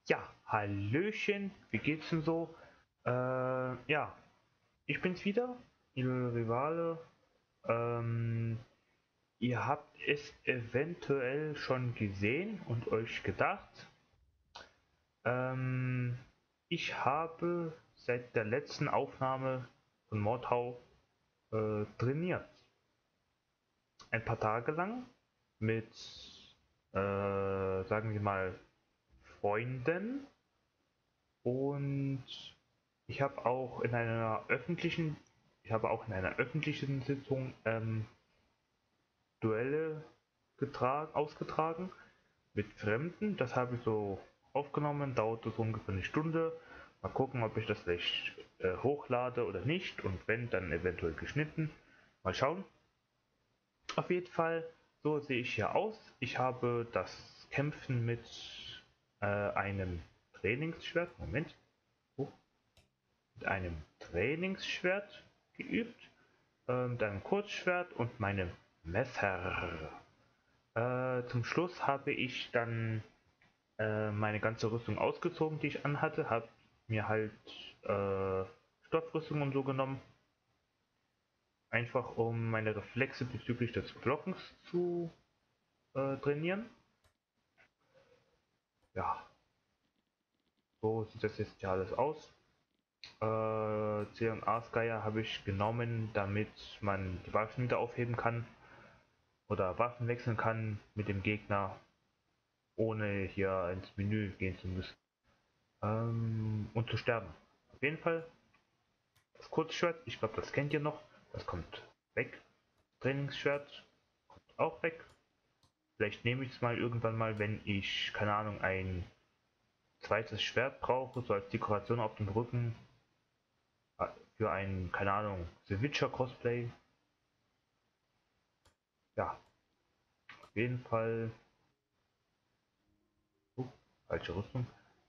Ja, Hallöchen, wie geht's denn so? Ja, ich bin's wieder, Ihr Rivale. Ähm, Ihr habt es eventuell schon gesehen und euch gedacht. Ähm, Ich habe seit der letzten Aufnahme von Mordhau trainiert. Ein paar Tage lang mit, sagen wir mal, Freunden. Und ich habe auch in einer öffentlichen, ich habe auch in einer öffentlichen Sitzung Duelle ausgetragen mit Fremden. Das habe ich so aufgenommen, dauerte so ungefähr eine Stunde. Mal gucken, ob ich das vielleicht hochlade oder nicht. Und wenn, dann eventuell geschnitten. Mal schauen. Auf jeden Fall, so sehe ich hier aus. Ich habe das Kämpfen mit einem Trainingsschwert. Moment. Oh, mit einem Trainingsschwert geübt, mit einem Kurzschwert und meinem Messer. Zum Schluss habe ich dann meine ganze Rüstung ausgezogen, die ich anhatte, habe mir halt Stoffrüstung und so genommen, einfach um meine Reflexe bezüglich des Blockens zu trainieren. Ja, so sieht das jetzt ja alles aus. C und A-Skyer habe ich genommen, damit man die Waffen wieder aufheben kann oder Waffen wechseln kann mit dem Gegner, ohne hier ins Menü gehen zu müssen. Und zu sterben. Auf jeden Fall das Kurzschwert, ich glaube, das kennt ihr noch. Das kommt weg. Trainingsschwert kommt auch weg. Vielleicht nehme ich es mal irgendwann mal, wenn ich, keine Ahnung, ein zweites Schwert brauche, so als Dekoration auf dem Rücken. Für ein, keine Ahnung, The Witcher Cosplay. Ja, auf jeden Fall. Falsche Rüstung.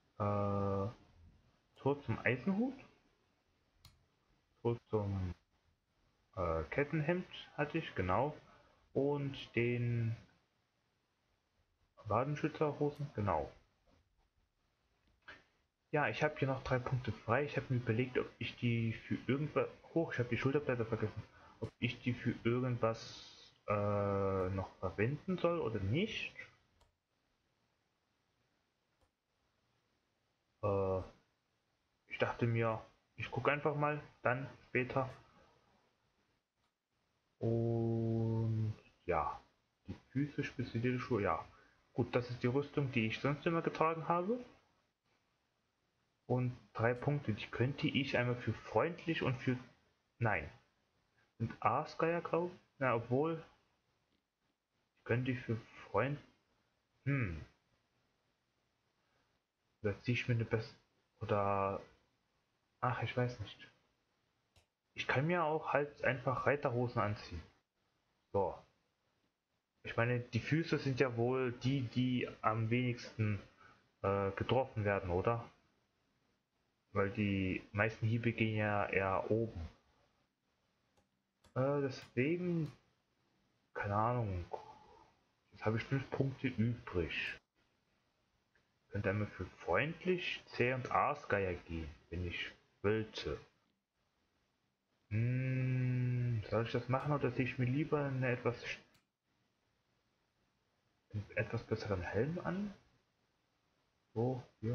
Tor zum Eisenhut. Tor zum Kettenhemd hatte ich, genau. Und den Wadenschützerhosen, genau. Ja, ich habe hier noch 3 Punkte frei. Ich habe mir überlegt, ob ich die für irgendwas. Hoch, ich habe die Schulterblätter vergessen. Ob ich die für irgendwas noch verwenden soll oder nicht. Äh, Ich dachte mir, ich gucke einfach mal, dann später. Und ja, die Füße, spezielle Schuhe, ja. Gut, das ist die Rüstung, die ich sonst immer getragen habe. Und 3 Punkte, die könnte ich einmal für freundlich und für. Nein. Und Aasgeier, glaube ich. Na, obwohl, ich könnte ich für Freund. Hm. Oder ziehe ich mir eine bessere. Oder. Ach, ich weiß nicht. Ich kann mir auch halt einfach Reiterhosen anziehen. So. Ich meine, die Füße sind ja wohl die am wenigsten getroffen werden, oder? Weil die meisten Hiebe gehen ja eher oben. Deswegen, keine Ahnung. Jetzt habe ich 5 Punkte übrig. Könnte einmal für freundlich C und Aasgeier gehen, wenn ich wollte. Soll ich das machen oder ziehe ich mir lieber einen etwas besseren Helm an? So, hier.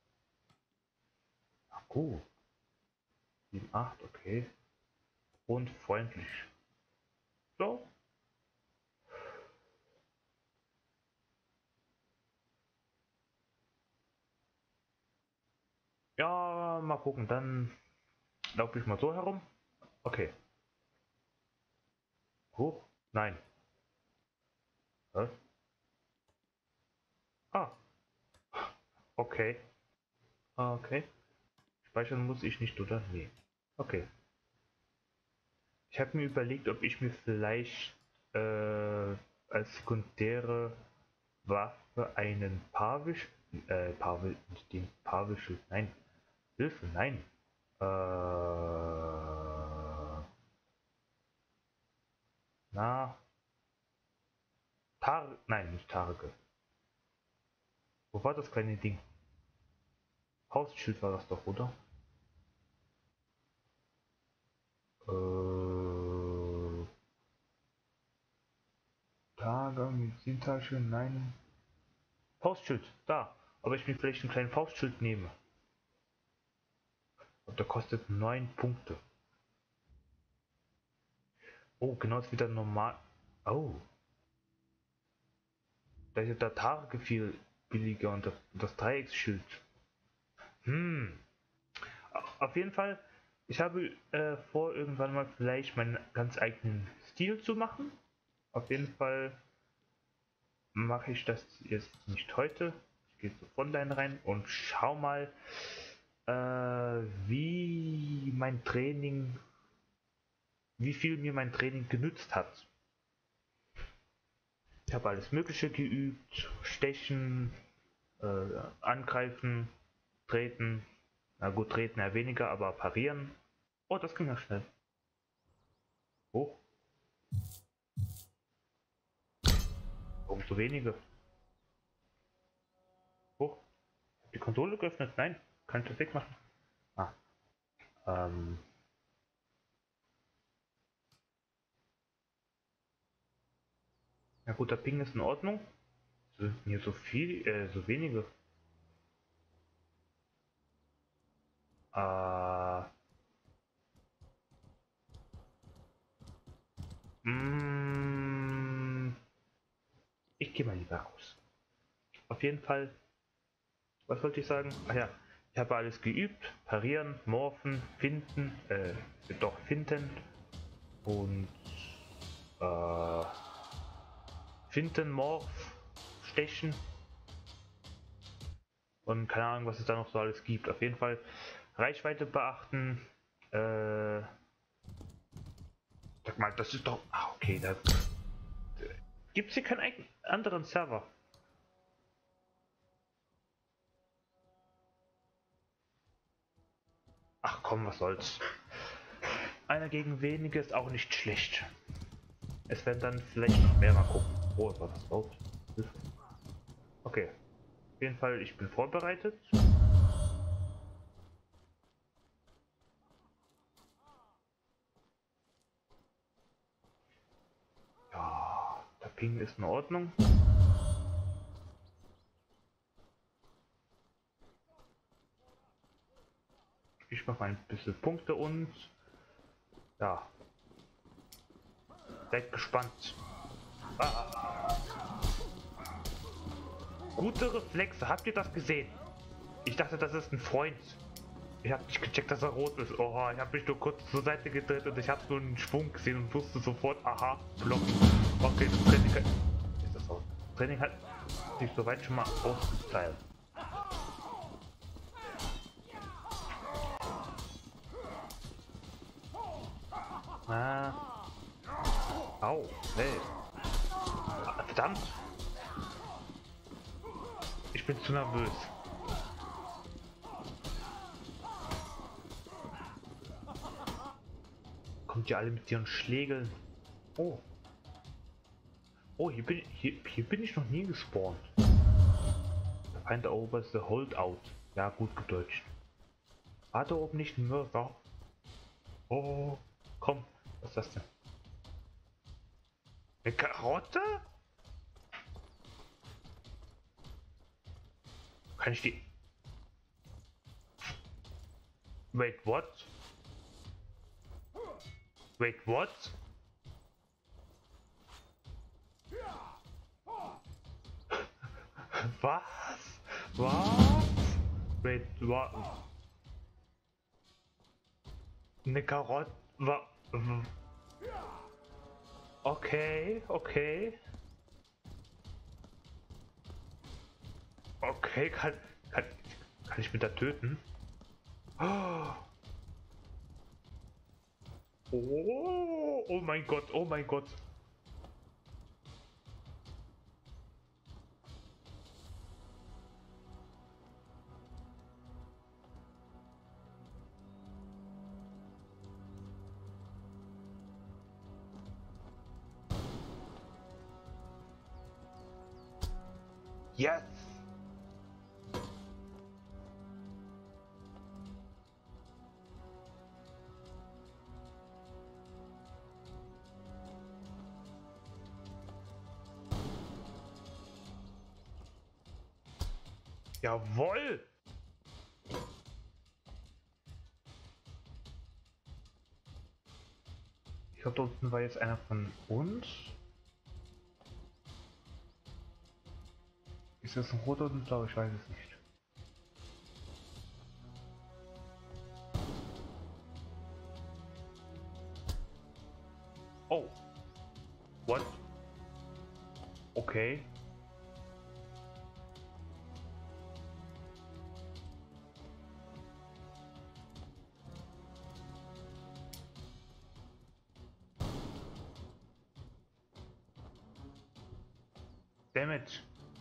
Ach gut. 7, 8, okay. Und freundlich. So. Ja, mal gucken. Dann laufe ich mal so herum. Okay. Hoch. Nein. Hä? Ah, okay. Ah, okay. Speichern muss ich nicht, oder? Nee. Okay. Ich habe mir überlegt, ob ich mir vielleicht als sekundäre Waffe einen Pavisch, nicht den Pavischl, nein, Hilfe, nein. Na, nein, nicht Targe. Wo war das kleine Ding? Faustschild war das doch, oder? Tage, Medizintasche, nein. Faustschild, da. Aber ich mir vielleicht einen kleinen Faustschild nehme. Und der kostet 9 Punkte. Oh, genau ist wieder normal. Oh. Da ist der Targe viel billiger und das Dreiecksschild. Auf jeden Fall, ich habe vor, irgendwann mal vielleicht meinen ganz eigenen Stil zu machen. Auf jeden Fall mache ich das jetzt nicht heute. Ich gehe zu Online rein und schau mal, wie mein Training, wie viel mir mein Training genützt hat. Ich habe alles Mögliche geübt, stechen, angreifen, treten. Na gut, treten eher weniger, aber parieren. Oh, das ging ja schnell. Oh, warum so wenige? Oh, die Konsole geöffnet? Nein, kann ich das wegmachen? Ah, ähm. Ja gut, der Ping ist in Ordnung. Sind hier so viel, so wenige. Äh, mm, ich gehe mal lieber raus. Auf jeden Fall, was wollte ich sagen? Ach ja, ich habe alles geübt. Parieren, morphen, finden und äh, finden, morph, stechen und keine Ahnung, was es da noch so alles gibt. Auf jeden Fall Reichweite beachten. Sag mal, das ist doch. Ah, okay, da gibt es hier keinen anderen Server. Ach komm, was soll's. Einer gegen wenige ist auch nicht schlecht. Es werden dann vielleicht noch mehr mal gucken. Oh, was das laut? Okay. Auf jeden Fall, ich bin vorbereitet. Ja, der Ping ist in Ordnung. Ich mache ein bisschen Punkte und ja. Seid gespannt. Ah. Gute Reflexe, habt ihr das gesehen? Ich dachte, das ist ein Freund. Ich habe nicht gecheckt, dass er rot ist. Oh, ich habe mich nur kurz zur Seite gedreht und ich habe so einen Schwung gesehen und wusste sofort, aha, blocken. Okay, das Training hat, ist das so? Das Training hat sich soweit schon mal ausgezahlt. Ah. Au, hey. Ah, verdammt. Ich bin zu nervös. Kommt ihr alle mit ihren Schlägeln? Oh. Oh, hier bin ich noch nie gespawnt. Der Feind erobert the Holdout. Ja, gut gedeutscht. War da oben nicht ein Mörser? Oh, komm. Was ist das denn? Eine Karotte? Kann ich die... Wait, what? Wait, what? Was? Was? Wait, what? Eine Karotte? Okay, okay. Okay, kann, kann ich mit der töten? Oh, oh mein Gott, oh mein Gott. Yes! Jawohl! Ich glaube, da unten war jetzt einer von uns. Ist das ein roter oder ein blauer? Ich weiß es nicht. Oh. What? Okay. Damage.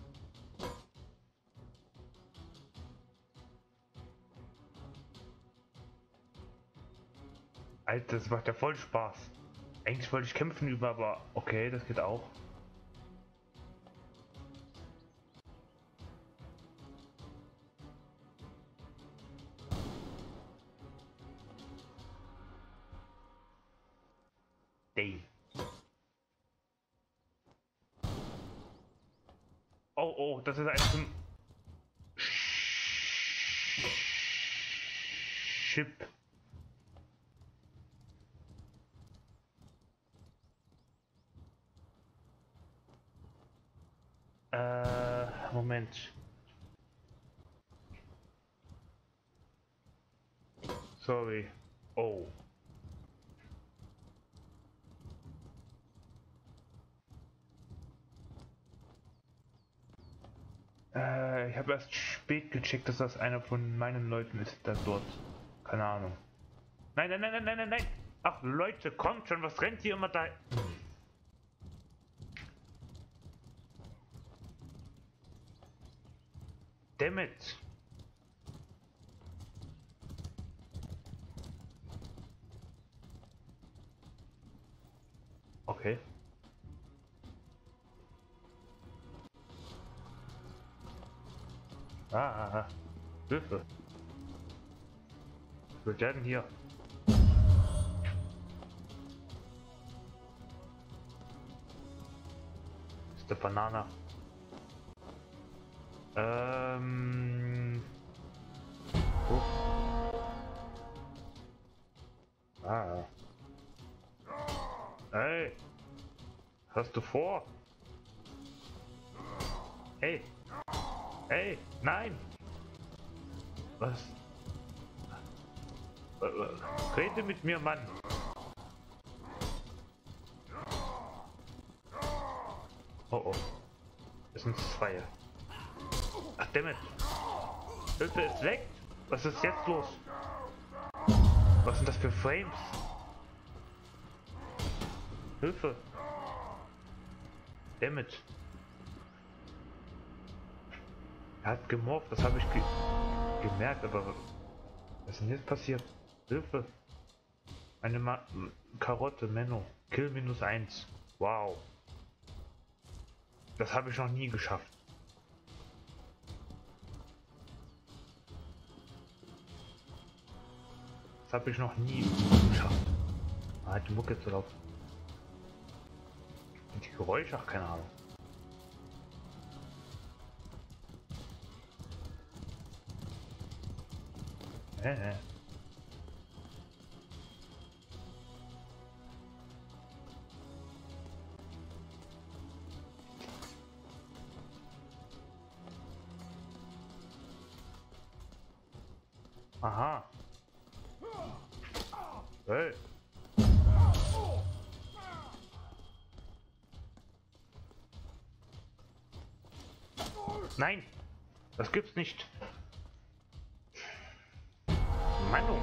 Alter, das macht ja voll Spaß. Eigentlich wollte ich kämpfen üben, aber okay, das geht auch. Damn. Oh, oh, das ist ein zum Chip. Moment. Sorry. Oh. Ich habe erst spät gecheckt, dass das einer von meinen Leuten ist, da dort. Keine Ahnung. Nein, nein, nein, nein, nein, nein, nein. Ach Leute, kommt schon, was rennt ihr immer da? Damn it. Okay. Hilfe. Wir werden hier. Ist der Banana. Oh. Ah. Hey. Hast du vor? Hey. Hey. Nein. Was? Rede mit mir, Mann. Oh oh. Es sind zwei. Ach, dammit. Hilfe ist weg. Was ist jetzt los? Was sind das für Frames? Hilfe. Dammit. Er hat gemorpht, das habe ich gemerkt, aber was ist denn jetzt passiert? Hilfe. Eine Karotte, Menno. Kill -1. Wow. Das habe ich noch nie geschafft. Das habe ich noch nie geschafft. Ah, die Mucke zu laut. Und die Geräusche, ach, keine Ahnung. Äh. Aha. Hey. Nein, das gibt's nicht. Manu.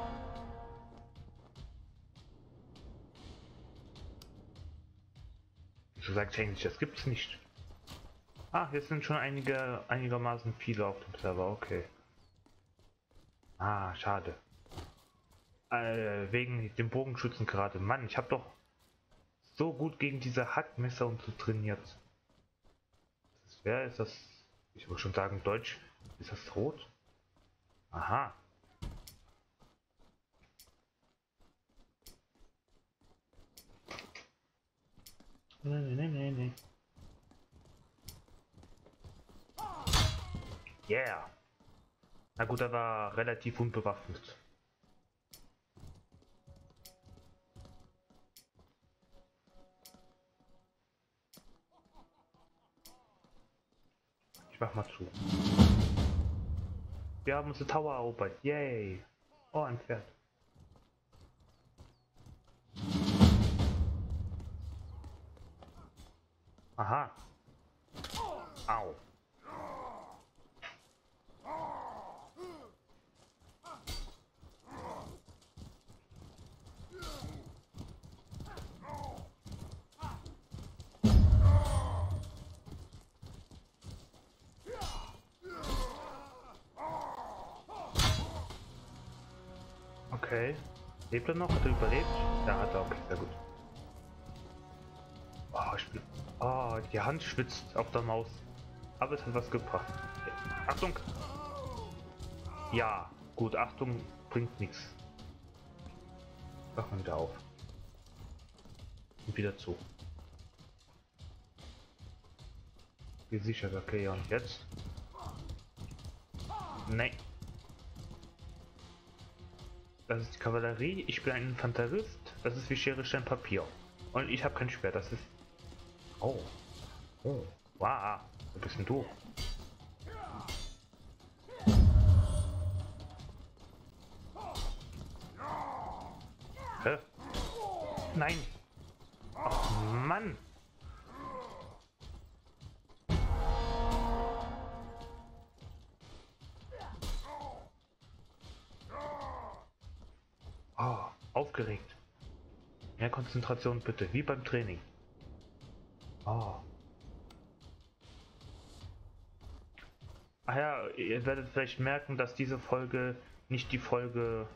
So sagt eigentlich, das gibt's nicht. Ah, jetzt sind schon einigermaßen viele auf dem Server, okay. Ah, schade. Wegen dem Bogenschützen gerade. Mann, ich habe doch so gut gegen diese Hackmesser und so trainiert. Wer ist das? Ich würde schon sagen Deutsch. Ist das rot? Aha. Nee. Yeah. Na gut, er war relativ unbewaffnet. Ich mach mal zu. Wir haben unsere Tower erobert. Yay. Oh, ein Pferd. Aha. Au. Okay. Lebt er noch? Hat er überlebt? Ja, hat er. Okay, sehr gut. Oh, ich bin... Oh, die Hand schwitzt auf der Maus. Aber es hat was gebracht. Okay. Achtung! Ja, gut, Achtung bringt nichts. Machen wir wieder auf. Und wieder zu. Gesichert, okay, und jetzt? Nein. Das ist die Kavallerie, ich bin ein Infanterist, das ist wie Schere, Stein, Papier. Und ich habe kein Schwert, das ist... Oh. Oh. Wow. Wo bist denn du? Hä? Nein. Ach, Mann. Oh, aufgeregt. Mehr Konzentration bitte, wie beim Training. Oh. Ach ja, ihr werdet vielleicht merken, dass diese Folge nicht die Folge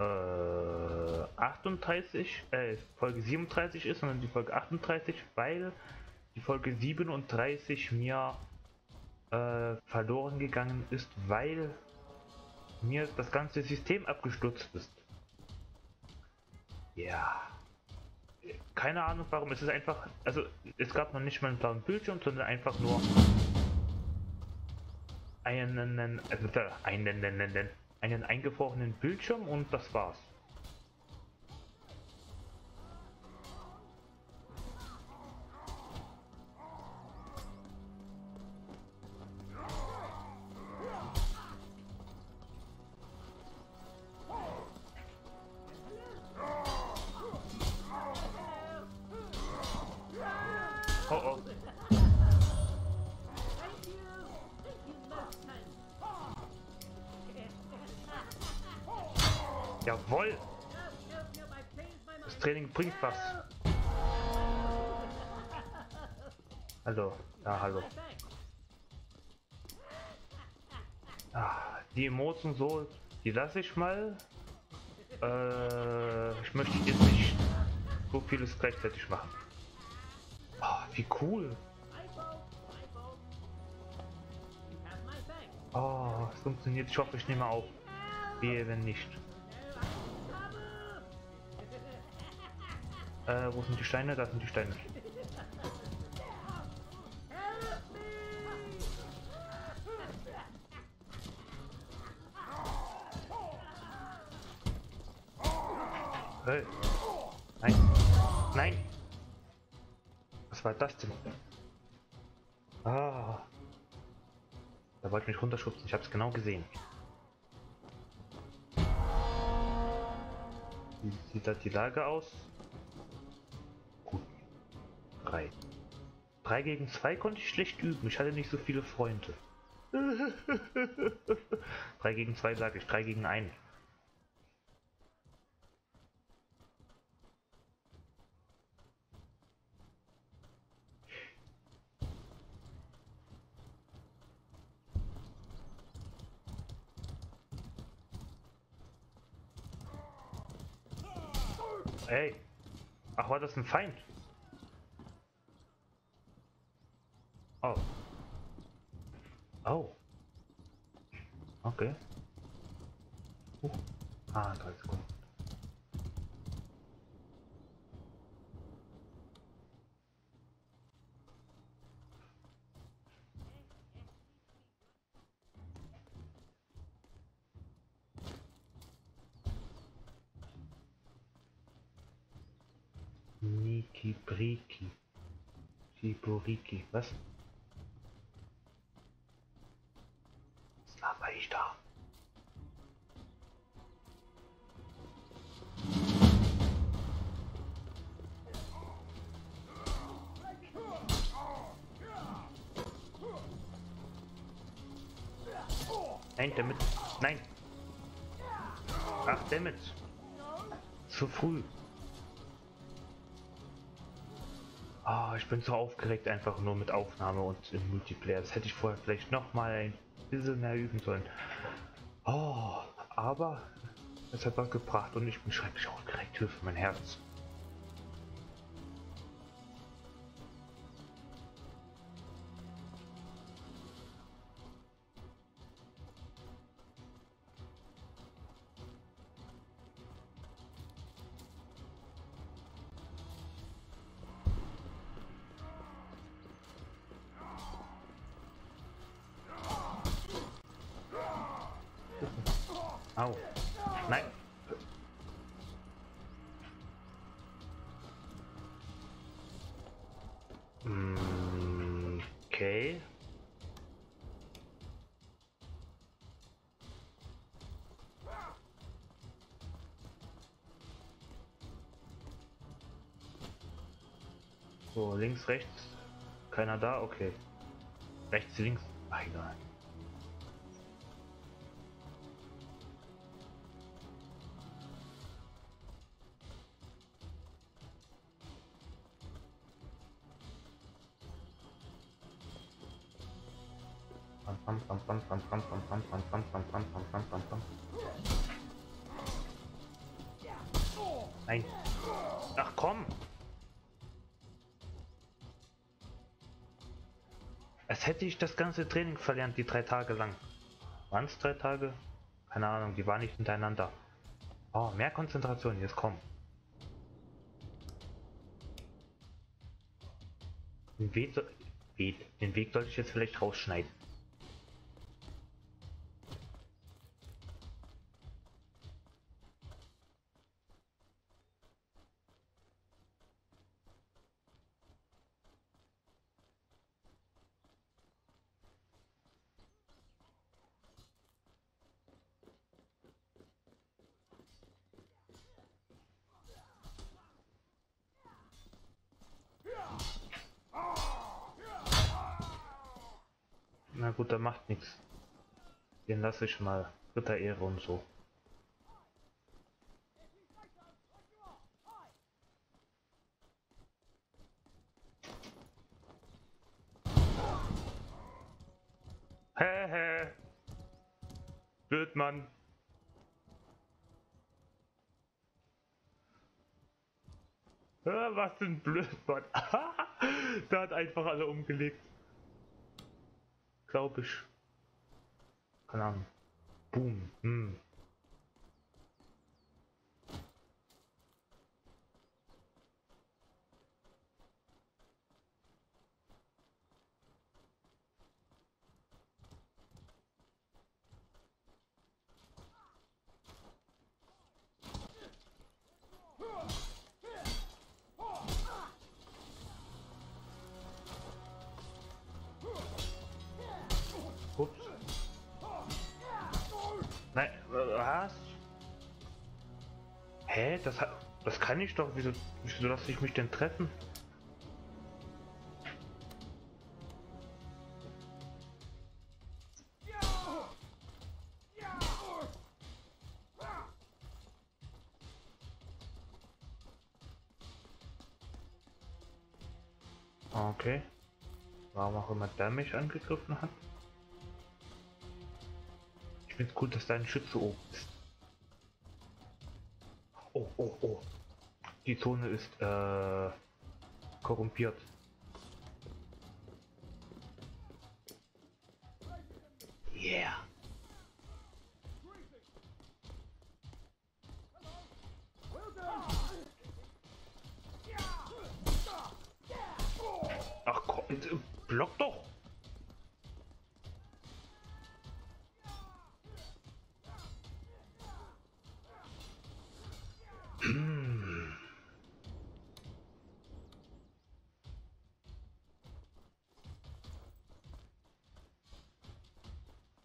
38, Folge 37 ist, sondern die Folge 38, weil die Folge 37 mir verloren gegangen ist, weil mir das ganze System abgestürzt ist. Ja. Keine Ahnung warum, es ist einfach, also es gab noch nicht mal einen blauen Bildschirm, sondern einfach nur einen eingefrorenen Bildschirm und das war's. Oh oh. Jawohl! Das Training bringt was. Hallo. Ja, hallo. Ah, die Emotionen so, die lasse ich mal. Ich möchte jetzt nicht so vieles gleichzeitig machen. Oh, wie cool. Oh, es funktioniert. Ich hoffe, ich nehme auf. Wehe, wenn nicht. Wo sind die Steine? Da sind die Steine. Hey. Nein. Nein. Was war das denn? Ah. Da wollte mich runterschubsen. Ich habe es genau gesehen. Wie sieht da die Lage aus? Gut. 3. 3 gegen 2 konnte ich schlecht üben. Ich hatte nicht so viele Freunde. 3 gegen 2 sage ich. 3 gegen 1. Ey. Ach, war das ein Feind? Oh. Oh. Okay. Ah, 3 Sekunden. Niki Briki. Shiburiki. Was? Was laber ich da? Nein, damit. Nein! Ach, damit! Zu früh! Ah, ich bin so aufgeregt einfach nur mit Aufnahme und im Multiplayer. Das hätte ich vorher vielleicht noch mal ein bisschen mehr üben sollen. Oh, aber es hat was gebracht und ich bin schrecklich aufgeregt. Hilfe, mein Herz. Au. Nein. Okay. So, links, rechts. Keiner da? Okay. Rechts, links. Ach, egal. Nein. Ach komm! Als hätte ich das ganze Training verlernt, die 3 Tage lang. Waren es 3 Tage? Keine Ahnung, die waren nicht hintereinander. Oh, mehr Konzentration, jetzt komm. Den Weg, den Weg sollte ich jetzt vielleicht rausschneiden. Na gut, da macht nichts. Den lasse ich mal. Ritterehre und so. Hä? Blödmann. Was denn Blödmann? Der hat einfach alle umgelegt. Glaube ich. Keine Ahnung. Boom. Ups. Nein, was? Hä? Das kann ich doch. Wieso lasse ich mich denn treffen? Okay. Warum auch immer der mich angegriffen hat. Ich finde es gut, dass dein Schütze oben ist. Oh. Die Zone ist korrumpiert. Yeah. Ach komm, block doch.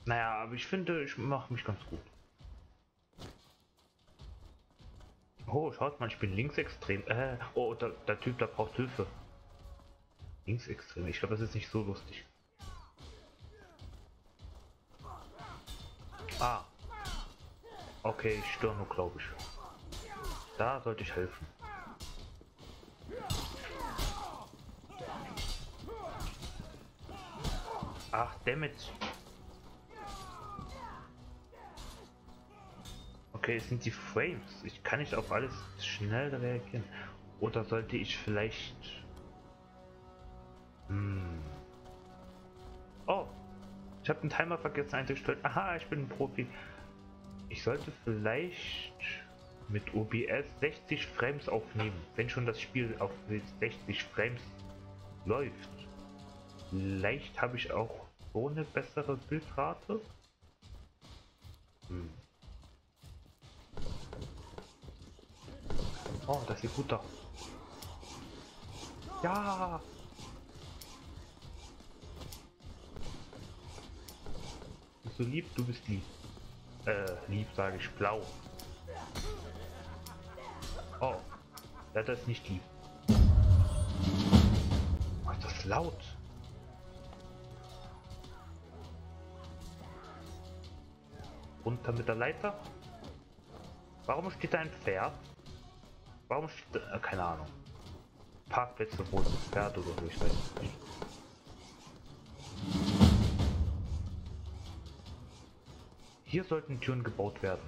Naja, aber ich finde, ich mache mich ganz gut. Oh, schaut mal, ich bin linksextrem. Oh, der Typ, da braucht Hilfe. Linksextrem, ich glaube, das ist nicht so lustig. Ah, okay, ich störe nur, glaube ich. Da sollte ich helfen. Ach, dammit. Okay, es sind die Frames. Ich kann nicht auf alles schnell reagieren. Oder sollte ich vielleicht... Oh, ich habe den Timer vergessen einzustellen. Aha, ich bin ein Profi. Ich sollte vielleicht mit OBS 60 Frames aufnehmen, wenn schon das Spiel auf 60 Frames läuft. Vielleicht habe ich auch so eine bessere Bildrate. Oh, das sieht gut aus. Ja! Bist du lieb? Du bist lieb. Lieb sage ich, blau. Oh, das ist nicht lieb. Oh, ist das laut? Runter mit der Leiter? Warum steht da ein Pferd? Warum steht da... keine Ahnung. Parkplätze, wo es ein Pferd oder so, ich weiß es nicht. Hier sollten Türen gebaut werden.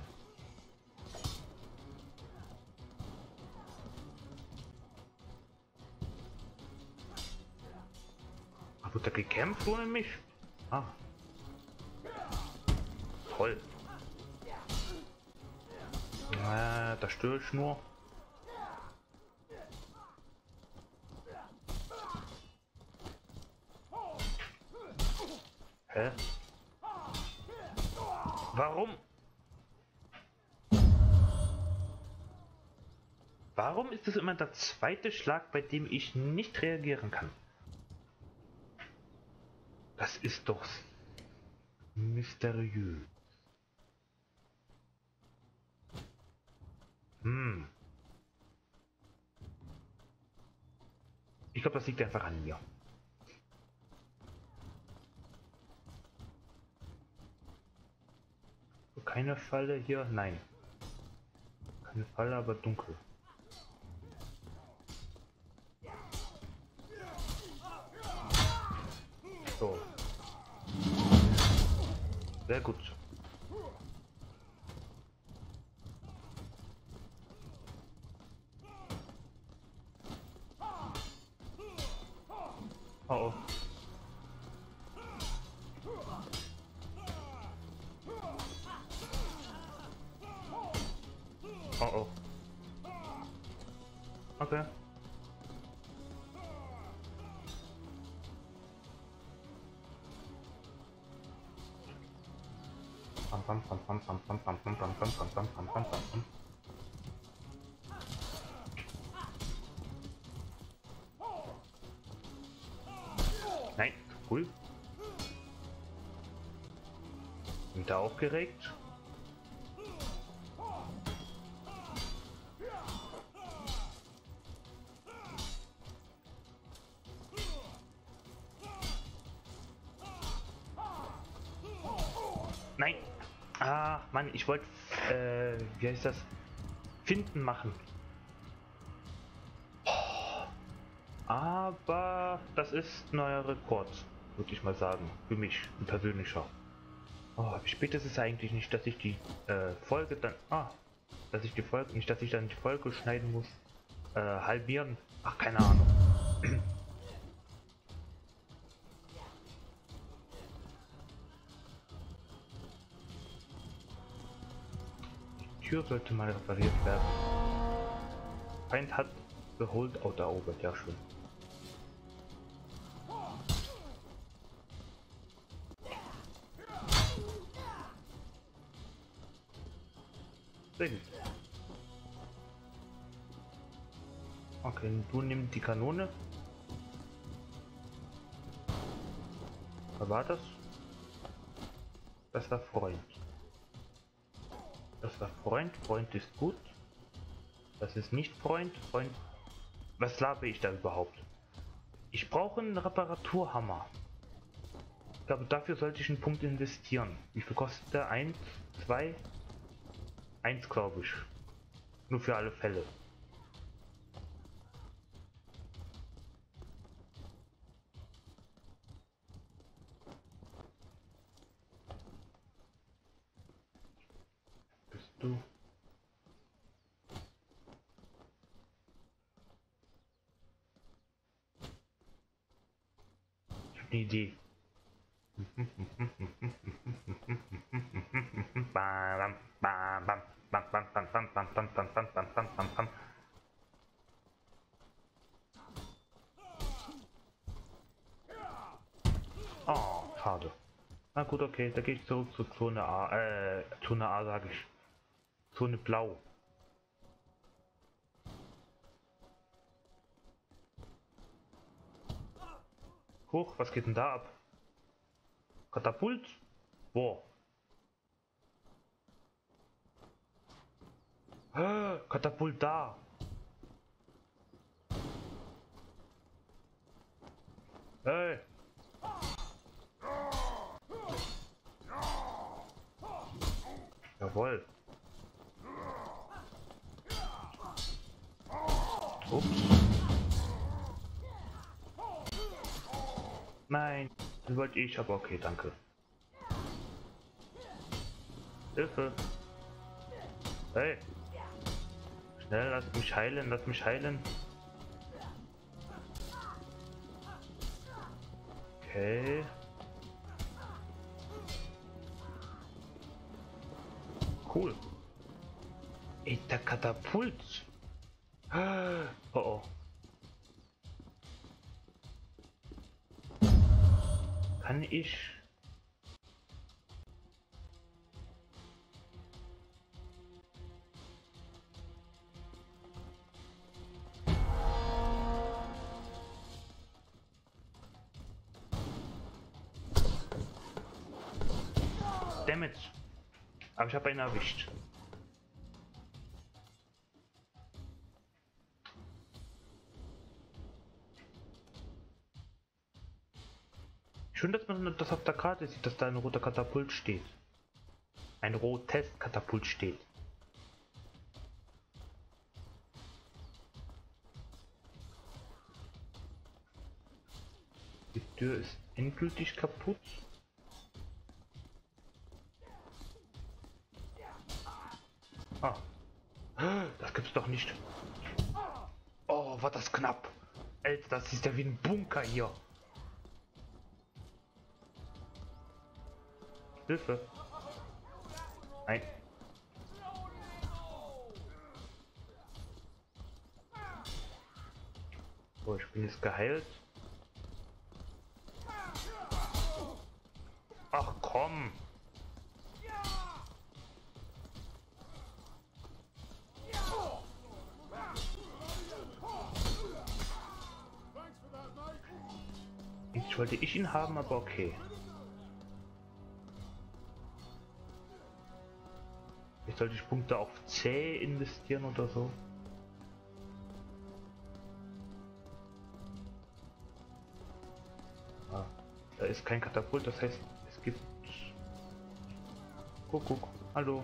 Wird da gekämpft ohne mich? Ah. Toll. Da störe ich nur. Hä? Warum? Warum ist es immer der zweite Schlag, bei dem ich nicht reagieren kann? Das ist doch mysteriös. Ich glaube, das liegt einfach an mir. Keine Falle hier, nein. Keine Falle, aber dunkel. So. Sehr gut. Oh oh. Oh oh. Okay. Nein, cool. Wieder aufgeregt. Nein. Ah, Mann, ich wollte, wie heißt das? Finden machen. Aber das ist neuer Rekord, würde ich mal sagen. Für mich, ein persönlicher. Oh, wie spät ist es eigentlich nicht, dass ich die Folge dann... dass ich die Folge... Nicht, dass ich dann die Folge schneiden muss. Halbieren. Ach, keine Ahnung. Die Tür sollte mal repariert werden. Feind hat geholt erobert, ja schön. Sehr gut. Okay, du nimmst die Kanone. Was war das? Das war Freund. Das war Freund. Freund ist gut. Das ist nicht Freund. Freund. Was labe ich da überhaupt? Ich brauche einen Reparaturhammer. Ich glaube, dafür sollte ich einen Punkt investieren. Wie viel kostet der? 1, 2? 1, glaube ich. Nur für alle Fälle. Bist du? Ich habe eine Idee. Bam, bam, bam, bam, bam, bam, bam, bam, bam, bam, bam, bam, bam, bam, bam. Oh, schade. Na gut, okay, da gehe ich zurück zur Zone A, Zone A sage ich. Zone Blau. Hoch, was geht denn da ab? Katapult? Wo? Katapult da. Hey. Jawohl. Ups. Nein, das wollte ich, aber okay, danke. Hilfe. Hey. Schnell, lass mich heilen, lass mich heilen. Okay. Cool. Ey, der Katapult. Oh oh. Kann ich... Dammit. Aber ich habe einen erwischt. Schön, dass man das auf der Karte sieht, dass da ein roter Katapult steht. Ein rotes Katapult steht. Die Tür ist endgültig kaputt. Ah. Das gibt's doch nicht. Oh, war das knapp. Alter, das ist ja wie ein Bunker hier. Hilfe. Nein. So, ich bin jetzt geheilt. Ach komm. Jetzt wollte ich ihn haben, aber okay. Jetzt sollte ich Punkte auf C investieren oder so. Ah, da ist kein Katapult, das heißt, es gibt... Kuckuck, hallo.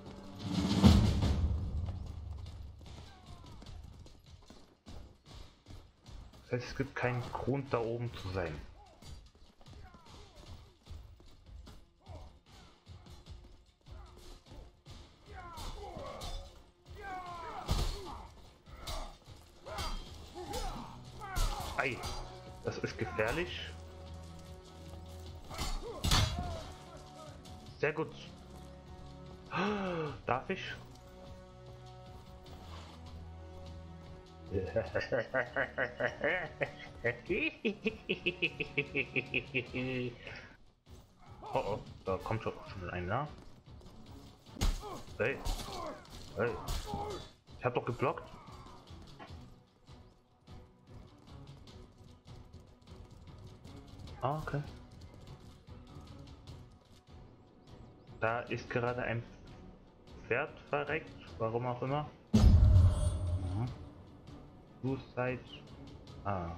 Das heißt, es gibt keinen Grund, da oben zu sein. Ei, das ist gefährlich. Sehr gut. Darf ich? Oh oh, da kommt schon einer. Hey, hey. Ich hab doch geblockt. Ah, okay. Da ist gerade ein Pferd verreckt, warum auch immer. Mhm. Suicide. Ah.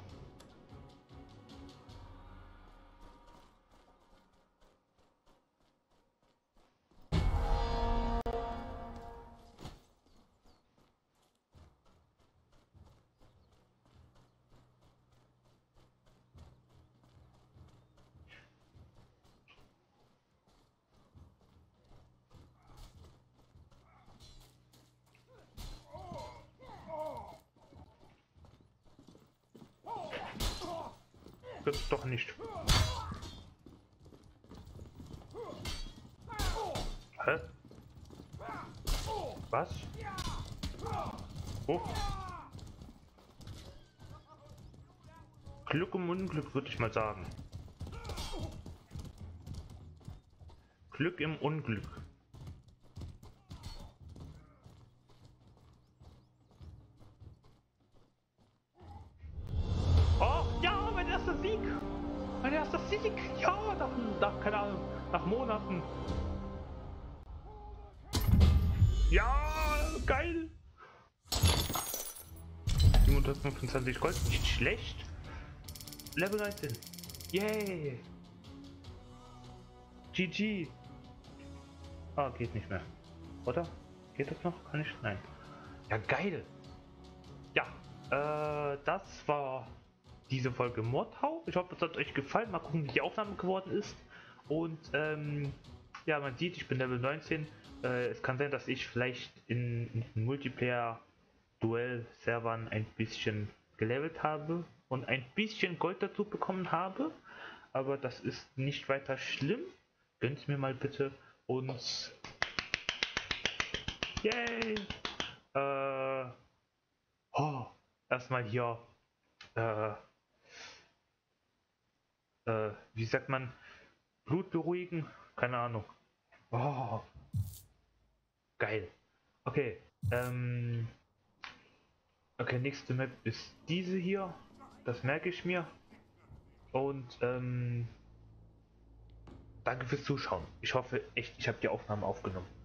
Gibt's doch nicht. Hä? Was? Oh. Glück im Unglück, würde ich mal sagen. Glück im Unglück. Oh, ja, mein erster Sieg! Mein erster Sieg! Ja, keine Ahnung, nach Monaten. Ja, geil! 725 Gold, nicht schlecht. Level 19. Yay! GG! Ah, geht nicht mehr. Oder? Geht das noch? Kann ich? Nein. Ja, geil! Ja, das war diese Folge Mordhau. Ich hoffe, es hat euch gefallen. Mal gucken, wie die Aufnahme geworden ist. Und ja, man sieht, ich bin Level 19. Es kann sein, dass ich vielleicht in Multiplayer-Duell-Servern ein bisschen gelevelt habe und ein bisschen Gold dazu bekommen habe. Aber das ist nicht weiter schlimm. Gönnt mir mal bitte. Und yay! Oh, erstmal hier äh, wie sagt man, Blut beruhigen? Keine Ahnung. Oh, geil. Okay, okay, nächste Map ist diese hier. Das merke ich mir. Und danke fürs Zuschauen. Ich hoffe echt, ich habe die Aufnahme aufgenommen.